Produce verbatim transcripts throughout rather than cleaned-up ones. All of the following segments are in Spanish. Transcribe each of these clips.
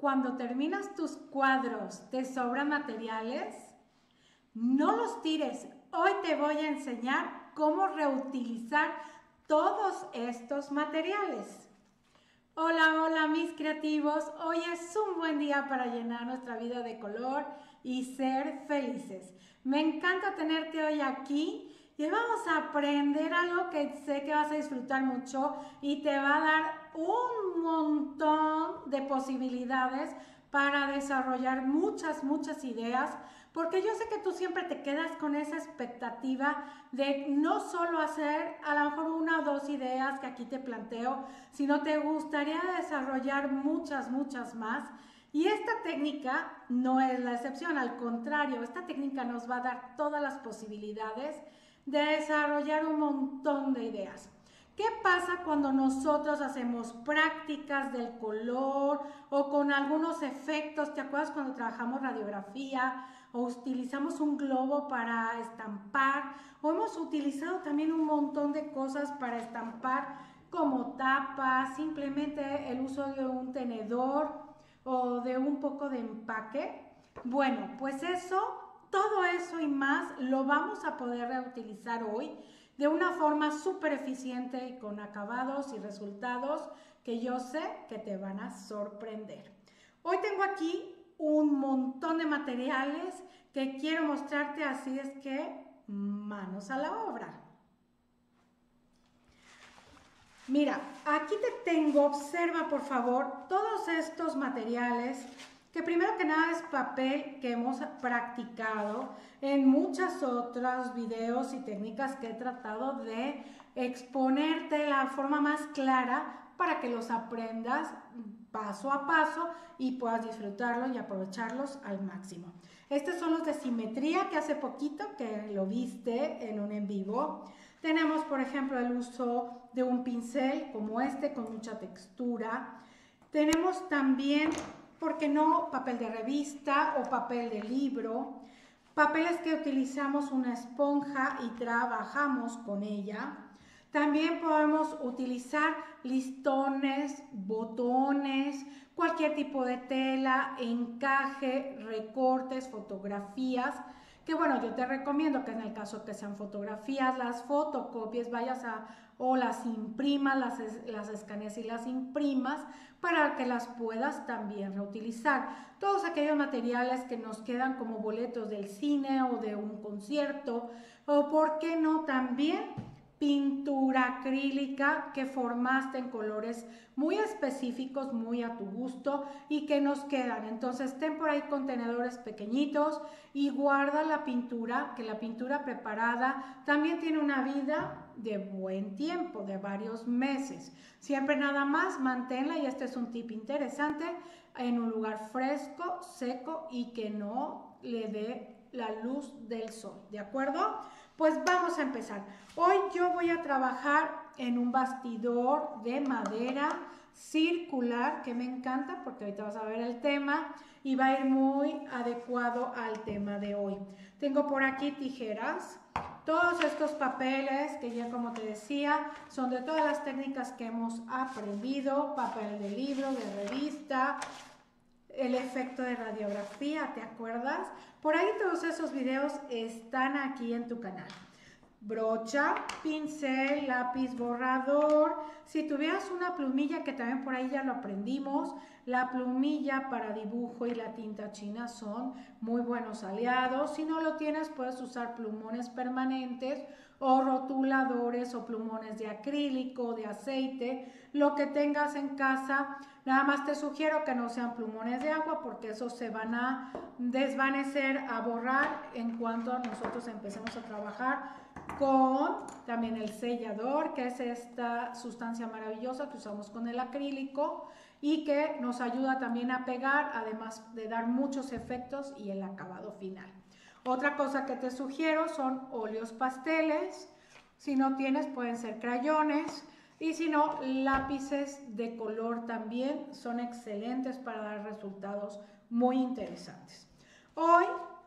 cuando terminas tus cuadros te sobran materiales? No los tires. Hoy te voy a enseñar cómo reutilizar todos estos materiales. Hola, hola mis creativos. Hoy es un buen día para llenar nuestra vida de color y ser felices. Me encanta tenerte hoy aquí. Y vamos a aprender algo que sé que vas a disfrutar mucho y te va a dar un montón de posibilidades para desarrollar muchas, muchas ideas, porque yo sé que tú siempre te quedas con esa expectativa de no solo hacer a lo mejor una o dos ideas que aquí te planteo, sino te gustaría desarrollar muchas, muchas más. Y esta técnica no es la excepción, al contrario, esta técnica nos va a dar todas las posibilidades de desarrollar un montón de ideas. ¿Qué pasa cuando nosotros hacemos prácticas del color o con algunos efectos? ¿Te acuerdas cuando trabajamos radiografía o utilizamos un globo para estampar? O hemos utilizado también un montón de cosas para estampar como tapas, simplemente el uso de un tenedor o de un poco de empaque. Bueno, pues eso... Todo eso y más lo vamos a poder reutilizar hoy de una forma súper eficiente y con acabados y resultados que yo sé que te van a sorprender. Hoy tengo aquí un montón de materiales que quiero mostrarte, así es que manos a la obra. Mira, aquí te tengo, observa por favor todos estos materiales que primero que nada es papel que hemos practicado en muchas otras videos y técnicas que he tratado de exponerte de la forma más clara para que los aprendas paso a paso y puedas disfrutarlos y aprovecharlos al máximo. Estos son los de simetría que hace poquito que lo viste en un en vivo. Tenemos por ejemplo el uso de un pincel como este con mucha textura. Tenemos también, ¿por qué no?, papel de revista o papel de libro, papeles que utilizamos una esponja y trabajamos con ella. También podemos utilizar listones, botones, cualquier tipo de tela, encaje, recortes, fotografías. Que bueno, yo te recomiendo que en el caso que sean fotografías, las fotocopies, vayas a o las imprimas, las, las escanees y las imprimas para que las puedas también reutilizar. Todos aquellos materiales que nos quedan como boletos del cine o de un concierto, o por qué no también pintura acrílica que formaste en colores muy específicos, muy a tu gusto y que nos quedan. Entonces ten por ahí contenedores pequeñitos y guarda la pintura, que la pintura preparada también tiene una vida de buen tiempo, de varios meses. Siempre nada más manténla, y este es un tip interesante, en un lugar fresco, seco y que no le dé la luz del sol, ¿de acuerdo? Pues vamos a empezar. Hoy yo voy a trabajar en un bastidor de madera circular que me encanta porque ahorita vas a ver el tema y va a ir muy adecuado al tema de hoy. Tengo por aquí tijeras. Todos estos papeles que ya como te decía son de todas las técnicas que hemos aprendido, papel de libro, de revista, el efecto de radiografía, ¿te acuerdas? Por ahí todos esos videos están aquí en tu canal. Brocha, pincel, lápiz borrador. Si tuvieras una plumilla, que también por ahí ya lo aprendimos, la plumilla para dibujo y la tinta china son muy buenos aliados. Si no lo tienes, puedes usar plumones permanentes o rotuladores o plumones de acrílico, de aceite, lo que tengas en casa. Nada más te sugiero que no sean plumones de agua porque esos se van a desvanecer, a borrar en cuanto nosotros empecemos a trabajar con también el sellador, que es esta sustancia maravillosa que usamos con el acrílico y que nos ayuda también a pegar, además de dar muchos efectos y el acabado final. Otra cosa que te sugiero son óleos pasteles. Si no tienes, pueden ser crayones, y si no, lápices de color también son excelentes para dar resultados muy interesantes. Hoy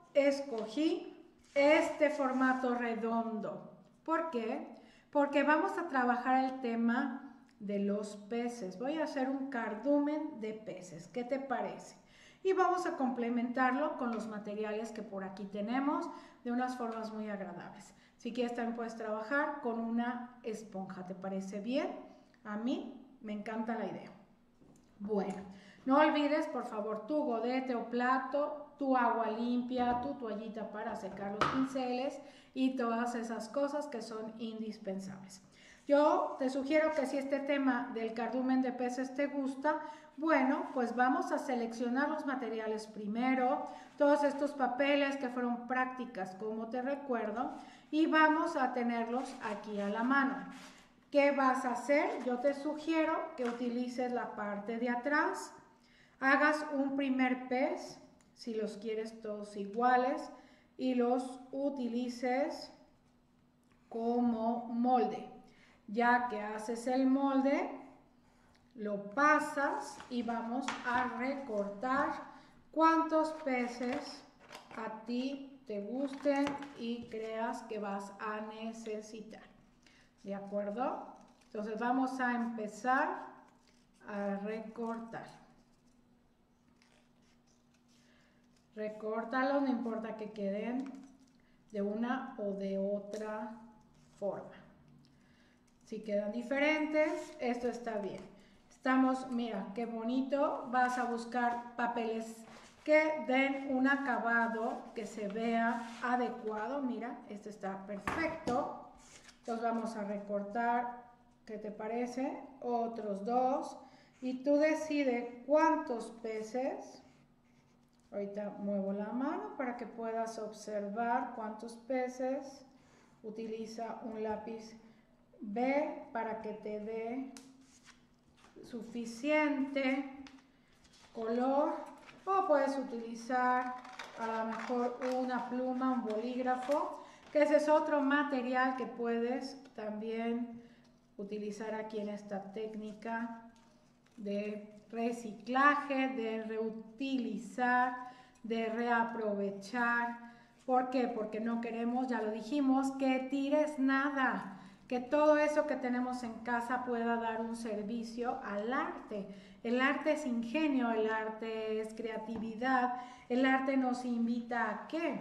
escogí este formato redondo. ¿Por qué? Porque vamos a trabajar el tema de los peces. Voy a hacer un cardumen de peces. ¿Qué te parece? Y vamos a complementarlo con los materiales que por aquí tenemos de unas formas muy agradables. Si quieres también puedes trabajar con una esponja. ¿Te parece bien? A mí me encanta la idea. Bueno, no olvides por favor tu godete o plato, tu agua limpia, tu toallita para secar los pinceles y todas esas cosas que son indispensables. Yo te sugiero que si este tema del cardumen de peces te gusta, bueno, pues vamos a seleccionar los materiales primero, todos estos papeles que fueron prácticas como te recuerdo, y vamos a tenerlos aquí a la mano. ¿Qué vas a hacer? Yo te sugiero que utilices la parte de atrás, hagas un primer pez, si los quieres todos iguales, y los utilices como molde. Ya que haces el molde, lo pasas y vamos a recortar cuántos peces a ti te gusten y creas que vas a necesitar. ¿De acuerdo? Entonces vamos a empezar a recortar. Recórtalos, no importa que queden de una o de otra forma. Si quedan diferentes, esto está bien. Estamos, mira, qué bonito. Vas a buscar papeles que den un acabado que se vea adecuado. Mira, este está perfecto. Entonces vamos a recortar, ¿qué te parece? Otros dos. Y tú decides cuántos peces. Ahorita muevo la mano para que puedas observar cuántos peces. Utiliza un lápiz B para que te dé suficiente color, o puedes utilizar a lo mejor una pluma, un bolígrafo, que ese es otro material que puedes también utilizar aquí en esta técnica de reciclaje, de reutilizar, de reaprovechar. ¿Por qué? Porque no queremos, ya lo dijimos, que tires nada. Que todo eso que tenemos en casa pueda dar un servicio al arte. El arte es ingenio, el arte es creatividad, el arte nos invita a ¿qué?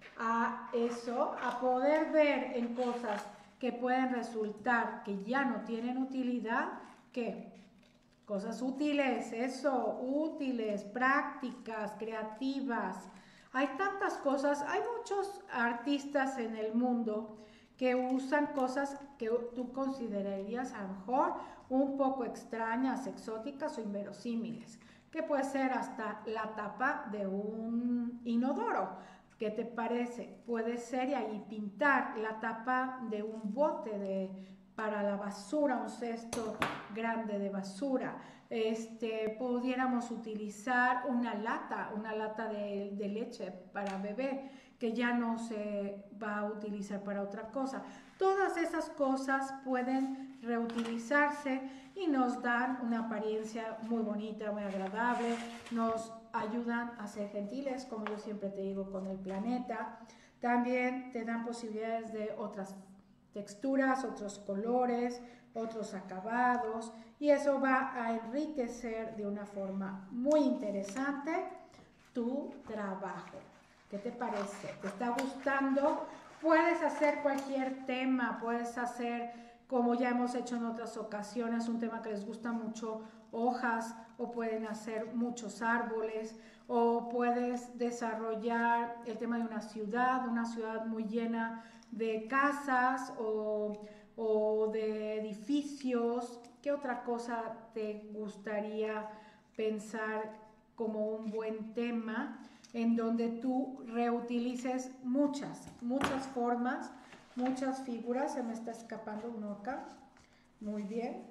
A eso, a poder ver en cosas que pueden resultar que ya no tienen utilidad, ¿qué? Cosas útiles, eso, útiles, prácticas, creativas. Hay tantas cosas, hay muchos artistas en el mundo que usan cosas que tú considerarías a lo mejor un poco extrañas, exóticas o inverosímiles, que puede ser hasta la tapa de un inodoro. ¿Qué te parece? Puede ser y ahí pintar la tapa de un bote de, para la basura, un cesto grande de basura. Este, pudiéramos utilizar una lata, una lata de, de leche para bebé, que ya no se va a utilizar para otra cosa. Todas esas cosas pueden reutilizarse y nos dan una apariencia muy bonita, muy agradable, nos ayudan a ser gentiles, como yo siempre te digo, con el planeta. También te dan posibilidades de otras texturas, otros colores, otros acabados, y eso va a enriquecer de una forma muy interesante tu trabajo. ¿Qué te parece? ¿Te está gustando? Puedes hacer cualquier tema, puedes hacer, como ya hemos hecho en otras ocasiones, un tema que les gusta mucho, hojas, o pueden hacer muchos árboles, o puedes desarrollar el tema de una ciudad, una ciudad muy llena de casas o, o de edificios. ¿Qué otra cosa te gustaría pensar como un buen tema en donde tú reutilices muchas, muchas formas, muchas figuras? Se me está escapando uno acá. Muy bien.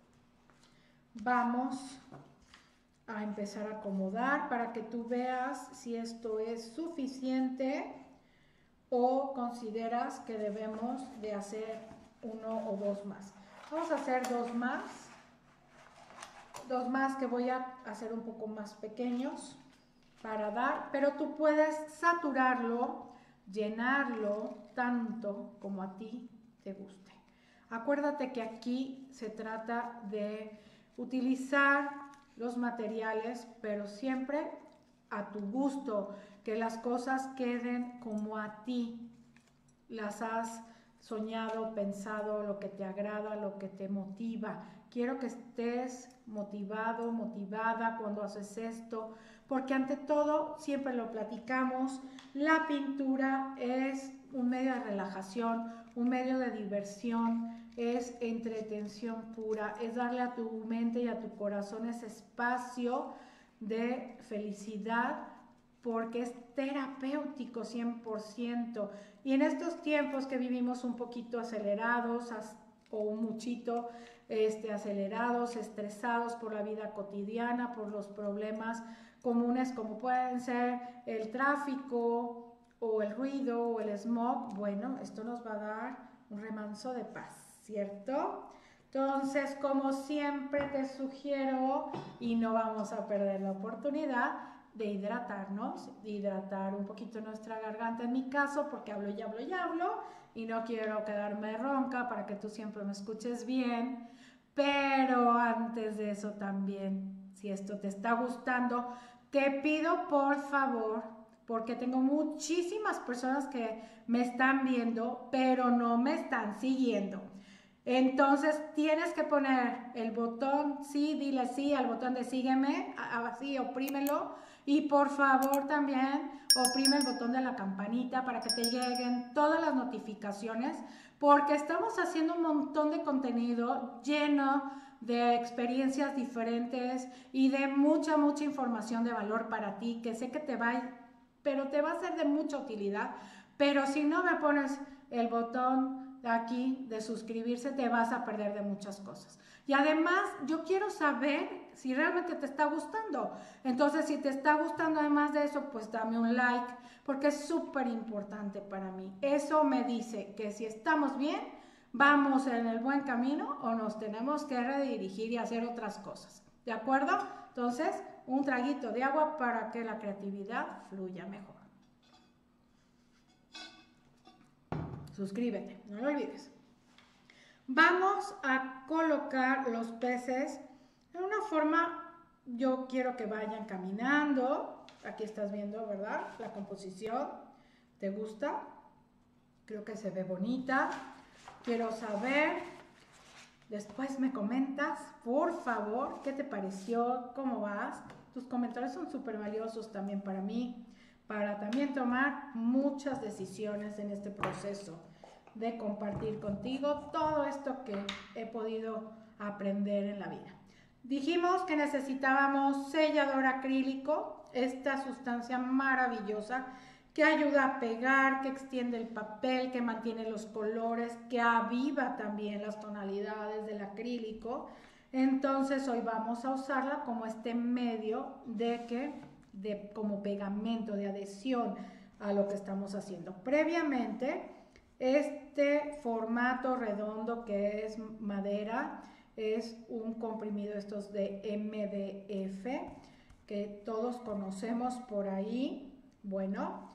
Vamos a empezar a acomodar para que tú veas si esto es suficiente o consideras que debemos de hacer uno o dos más. Vamos a hacer dos más. Dos más que voy a hacer un poco más pequeños para dar, pero tú puedes saturarlo, llenarlo tanto como a ti te guste. Acuérdate que aquí se trata de utilizar los materiales, pero siempre a tu gusto, que las cosas queden como a ti las has soñado, pensado, lo que te agrada, lo que te motiva. Quiero que estés motivado, motivada cuando haces esto, porque ante todo, siempre lo platicamos, la pintura es un medio de relajación, un medio de diversión, es entretención pura, es darle a tu mente y a tu corazón ese espacio de felicidad, porque es terapéutico cien por ciento. Y en estos tiempos que vivimos un poquito acelerados o un muchito este, acelerados, estresados por la vida cotidiana, por los problemas comunes como pueden ser el tráfico o el ruido o el smog, bueno, esto nos va a dar un remanso de paz, ¿cierto? Entonces, como siempre te sugiero, y no vamos a perder la oportunidad, de hidratarnos, de hidratar un poquito nuestra garganta en mi caso, porque hablo y hablo y hablo, y no quiero quedarme ronca para que tú siempre me escuches bien, pero antes de eso también, si esto te está gustando, te pido por favor, porque tengo muchísimas personas que me están viendo, pero no me están siguiendo. Entonces tienes que poner el botón, sí, dile sí al botón de sígueme, así oprímelo, y por favor también oprime el botón de la campanita para que te lleguen todas las notificaciones, porque estamos haciendo un montón de contenido lleno de experiencias diferentes y de mucha, mucha información de valor para ti, que sé que te va, pero te va a ser de mucha utilidad. Pero si no me pones el botón aquí de suscribirse, te vas a perder de muchas cosas. Y además, yo quiero saber si realmente te está gustando. Entonces, si te está gustando además de eso, pues dame un like, porque es súper importante para mí. Eso me dice que si estamos bien, vamos en el buen camino o nos tenemos que redirigir y hacer otras cosas. ¿De acuerdo? Entonces, un traguito de agua para que la creatividad fluya mejor. Suscríbete, no lo olvides. Vamos a colocar los peces en una forma, yo quiero que vayan caminando. Aquí estás viendo, ¿verdad? La composición. ¿Te gusta? Creo que se ve bonita. Quiero saber, después me comentas, por favor, qué te pareció, cómo vas. Tus comentarios son súper valiosos también para mí, para también tomar muchas decisiones en este proceso de compartir contigo todo esto que he podido aprender en la vida. Dijimos que necesitábamos sellador acrílico, esta sustancia maravillosa que ayuda a pegar, que extiende el papel, que mantiene los colores, que aviva también las tonalidades del acrílico. Entonces hoy vamos a usarla como este medio de que, de, como pegamento, de adhesión a lo que estamos haciendo. Previamente, este formato redondo que es madera es un comprimido estos de M D F que todos conocemos por ahí. Bueno,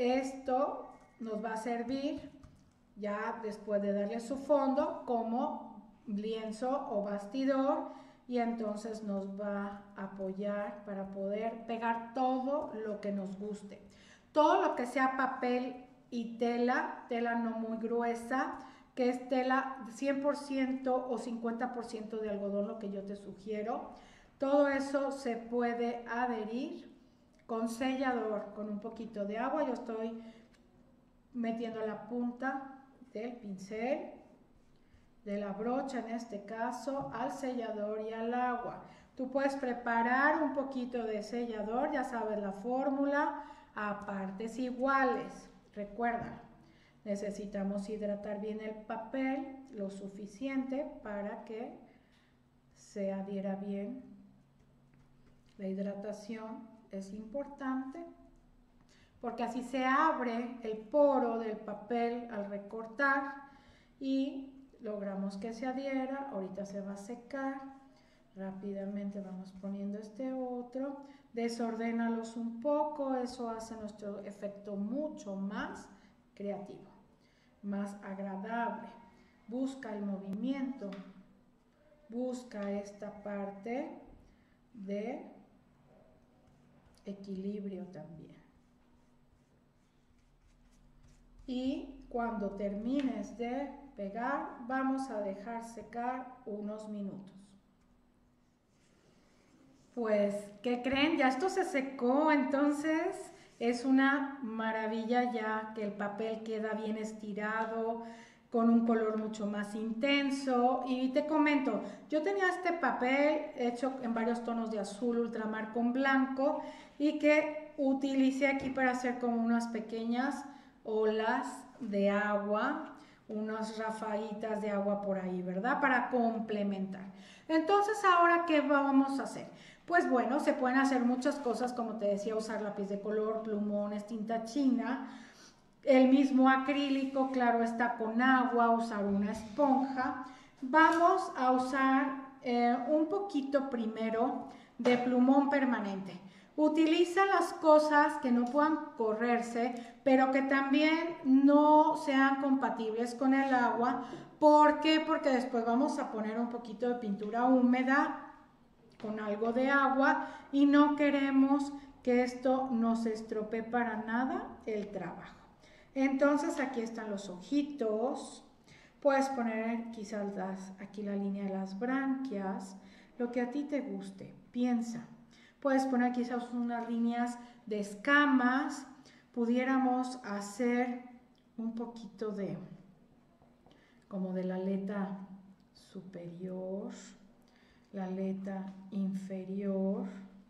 esto nos va a servir ya después de darle su fondo como lienzo o bastidor, y entonces nos va a apoyar para poder pegar todo lo que nos guste. Todo lo que sea papel y tela, tela no muy gruesa, que es tela cien por ciento o cincuenta por ciento de algodón, lo que yo te sugiero. Todo eso se puede adherir con sellador, con un poquito de agua. Yo estoy metiendo la punta del pincel, de la brocha en este caso, al sellador y al agua. Tú puedes preparar un poquito de sellador, ya sabes la fórmula, a partes iguales. Recuerda, necesitamos hidratar bien el papel lo suficiente para que se adhiera bien. La hidratación es importante porque así se abre el poro del papel al recortar y logramos que se adhiera. Ahorita se va a secar. Rápidamente vamos poniendo este otro. Desordénalos un poco, eso hace nuestro efecto mucho más creativo, más agradable. busca el movimiento, busca esta parte de equilibrio también. Y cuando termines de pegar, vamos a dejar secar unos minutos. Pues, ¿qué creen? Ya esto se secó, entonces es una maravilla ya que el papel queda bien estirado, con un color mucho más intenso. Y te comento, yo tenía este papel hecho en varios tonos de azul ultramar con blanco y que utilicé aquí para hacer como unas pequeñas olas de agua, unas rafaditas de agua por ahí, ¿verdad? Para complementar. Entonces, ¿ahora qué vamos a hacer? Pues bueno, se pueden hacer muchas cosas, como te decía, usar lápiz de color, plumones, tinta china, el mismo acrílico, claro está, con agua, usar una esponja. Vamos a usar eh, un poquito primero de plumón permanente. Utiliza las cosas que no puedan correrse, pero que también no sean compatibles con el agua. ¿Por qué? Porque después vamos a poner un poquito de pintura húmeda con algo de agua y no queremos que esto nos estropee para nada el trabajo. Entonces aquí están los ojitos, puedes poner quizás las, aquí la línea de las branquias, lo que a ti te guste, piensa. Puedes poner quizás unas líneas de escamas, pudiéramos hacer un poquito de, como de la aleta superior, la aleta inferior.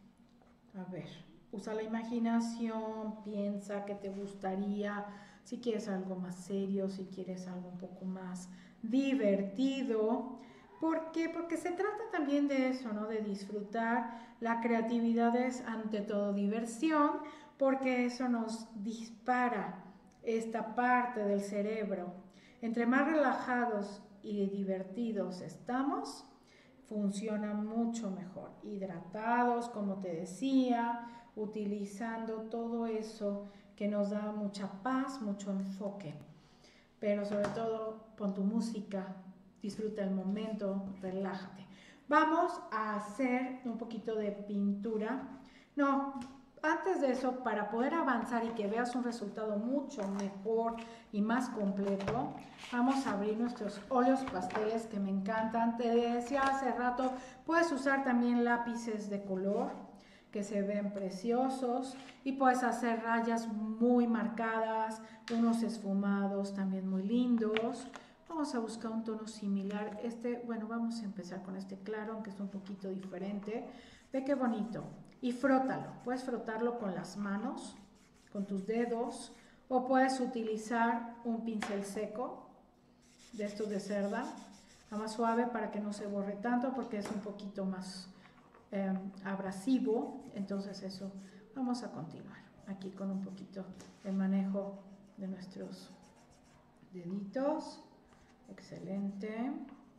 A ver, usa la imaginación, piensa qué te gustaría, si quieres algo más serio, si quieres algo un poco más divertido. ¿Por qué? Porque se trata también de eso, ¿no? De disfrutar. La creatividad es ante todo diversión, porque eso nos dispara esta parte del cerebro. Entre más relajados y divertidos estamos, funciona mucho mejor. Hidratados, como te decía, utilizando todo eso que nos da mucha paz, mucho enfoque. Pero sobre todo, pon tu música, disfruta el momento, relájate. Vamos a hacer un poquito de pintura. No, antes de eso, para poder avanzar y que veas un resultado mucho mejor y más completo, vamos a abrir nuestros óleos pasteles que me encantan. Te decía hace rato, puedes usar también lápices de color que se ven preciosos y puedes hacer rayas muy marcadas, unos esfumados también muy lindos. Vamos a buscar un tono similar. Este, bueno, vamos a empezar con este claro, aunque es un poquito diferente. Ve qué bonito. Y frótalo. Puedes frotarlo con las manos, con tus dedos, o puedes utilizar un pincel seco de estos de cerda, más suave para que no se borre tanto, porque es un poquito más eh, abrasivo. Entonces eso, vamos a continuar aquí con un poquito de manejo de nuestros deditos. Excelente.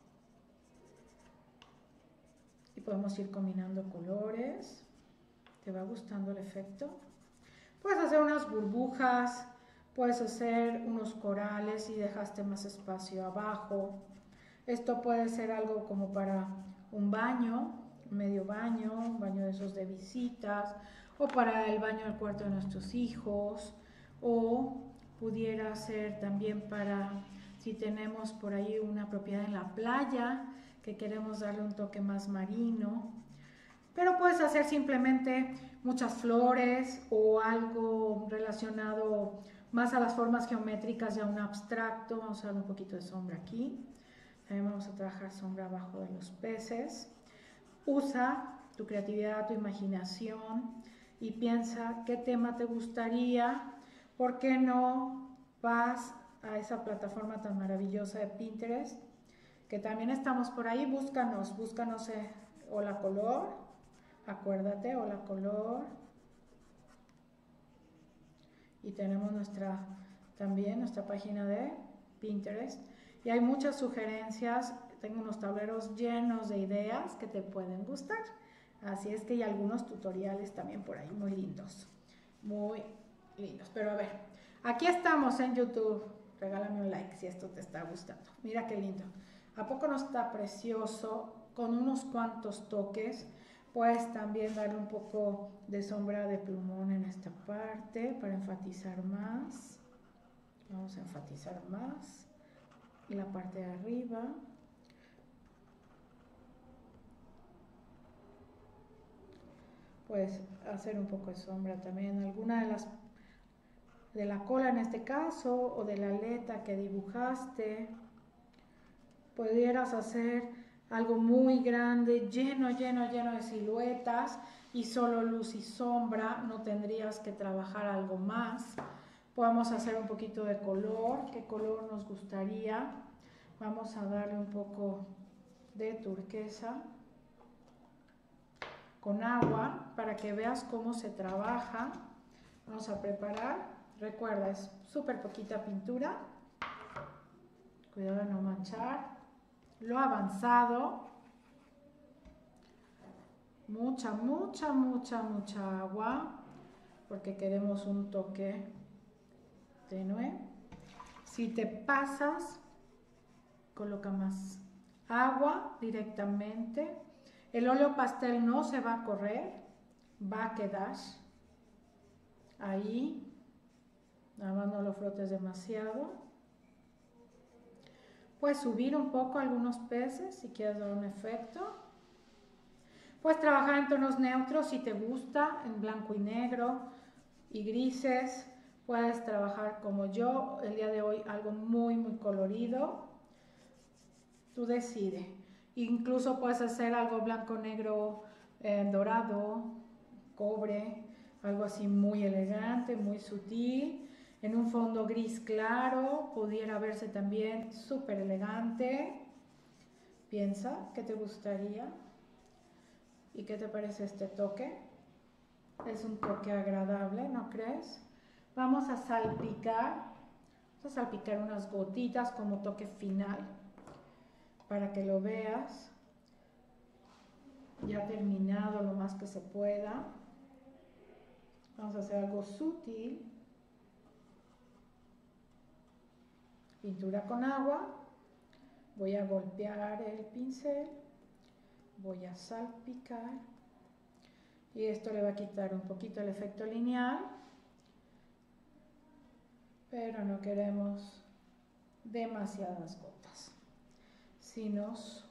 Y podemos ir combinando colores. ¿Te va gustando el efecto? Puedes hacer unas burbujas, puedes hacer unos corales y dejaste más espacio abajo. Esto puede ser algo como para un baño, medio baño, un baño de esos de visitas, o para el baño del cuarto de nuestros hijos, o pudiera ser también para si tenemos por ahí una propiedad en la playa, que queremos darle un toque más marino. Pero puedes hacer simplemente muchas flores o algo relacionado más a las formas geométricas, ya un abstracto. Vamos a dar un poquito de sombra aquí. También vamos a trabajar sombra abajo de los peces. Usa tu creatividad, tu imaginación y piensa qué tema te gustaría. ¿Por qué no vas a esa plataforma tan maravillosa de Pinterest? Que también estamos por ahí. Búscanos, búscanos eh, Hola Color. Acuérdate, Hola Color. Y tenemos nuestra, también nuestra página de Pinterest. Y hay muchas sugerencias. Tengo unos tableros llenos de ideas que te pueden gustar. Así es que hay algunos tutoriales también por ahí muy lindos. Muy lindos. Pero a ver, aquí estamos en YouTube. regálame un like si esto te está gustando. Mira qué lindo. ¿A poco no está precioso? Con unos cuantos toques. Puedes también darle un poco de sombra de plumón en esta parte para enfatizar más. Vamos a enfatizar más la parte de arriba. Puedes hacer un poco de sombra también en alguna de las de la cola en este caso, o de la aleta que dibujaste. Pudieras hacer algo muy grande, lleno, lleno, lleno de siluetas y solo luz y sombra, no tendrías que trabajar algo más. Podemos hacer un poquito de color, ¿qué color nos gustaría? Vamos a darle un poco de turquesa con agua para que veas cómo se trabaja. Vamos a preparar. Recuerda, es súper poquita pintura. Cuidado de no manchar. Lo avanzado. Mucha, mucha, mucha, mucha agua. Porque queremos un toque tenue. Si te pasas, coloca más agua directamente. El óleo pastel no se va a correr. Va a quedar ahí. Nada más no lo frotes demasiado. Puedes subir un poco algunos peces si quieres dar un efecto. Puedes trabajar en tonos neutros si te gusta, en blanco y negro y grises. Puedes trabajar como yo, el día de hoy, algo muy, muy colorido. Tú decides. Incluso puedes hacer algo blanco, negro, eh, dorado, cobre, algo así muy elegante, muy sutil. En un fondo gris claro, pudiera verse también súper elegante. Piensa, ¿qué te gustaría? ¿Y qué te parece este toque? Es un toque agradable, ¿no crees? Vamos a salpicar, vamos a salpicar unas gotitas como toque final, para que lo veas. Ya terminado lo más que se pueda. Vamos a hacer algo sutil. Pintura con agua, voy a golpear el pincel, voy a salpicar y esto le va a quitar un poquito el efecto lineal, pero no queremos demasiadas gotas. Si nos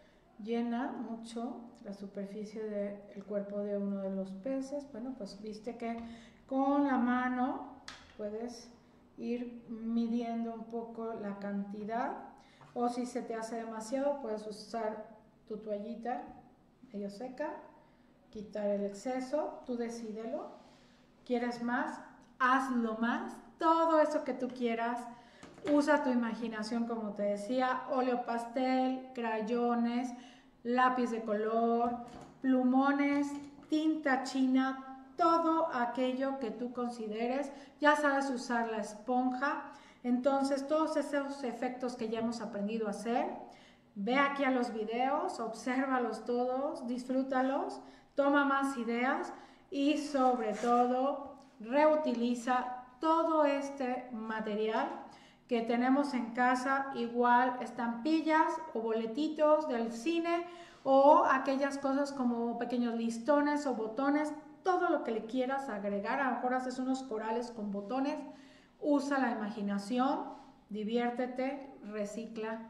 llena mucho la superficie del cuerpo de uno de los peces, bueno, pues viste que con la mano puedes ir midiendo un poco la cantidad, o si se te hace demasiado puedes usar tu toallita medio seca, quitar el exceso, tú decídelo. ¿Quieres más? Hazlo más, todo eso que tú quieras. Usa tu imaginación, como te decía, óleo pastel, crayones, lápiz de color, plumones, tinta china, todo aquello que tú consideres. Ya sabes usar la esponja. Entonces, todos esos efectos que ya hemos aprendido a hacer, ve aquí a los videos, obsérvalos todos, disfrútalos, toma más ideas y sobre todo reutiliza todo este material que tenemos en casa, igual estampillas o boletitos del cine o aquellas cosas como pequeños listones o botones, todo lo que le quieras agregar. A lo mejor haces unos corales con botones, usa la imaginación, diviértete, recicla,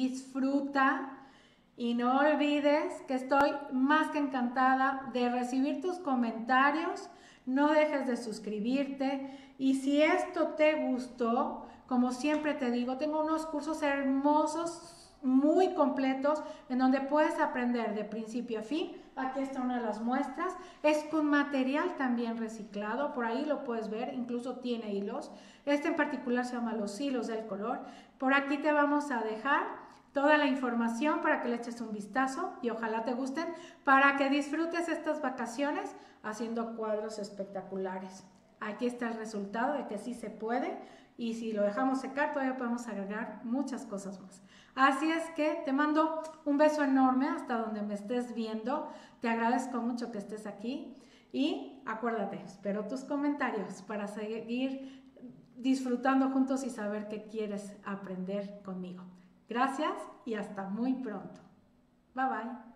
disfruta y no olvides que estoy más que encantada de recibir tus comentarios. No dejes de suscribirte y si esto te gustó, como siempre te digo, tengo unos cursos hermosos, muy completos, en donde puedes aprender de principio a fin. Aquí está una de las muestras, es con material también reciclado, por ahí lo puedes ver, incluso tiene hilos. Este en particular se llama los hilos del color. Por aquí te vamos a dejar toda la información para que le eches un vistazo y ojalá te gusten, para que disfrutes estas vacaciones haciendo cuadros espectaculares. Aquí está el resultado de que sí se puede, y si lo dejamos secar todavía podemos agregar muchas cosas más. Así es que te mando un beso enorme hasta donde me estés viendo. Te agradezco mucho que estés aquí y acuérdate, espero tus comentarios para seguir disfrutando juntos y saber que quieres aprender conmigo. Gracias y hasta muy pronto. Bye bye.